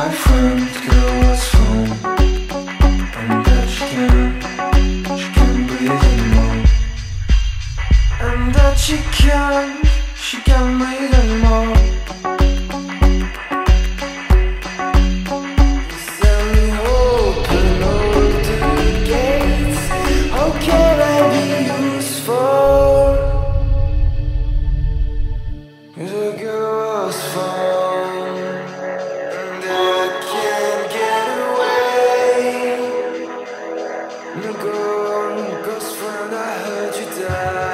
my friend girl was home, and that she can't breathe anymore, and that she can't breathe anymore. You send me open all the gates. How can I be useful? The girl was found, and I can't get away. No ghost friend, I heard you die.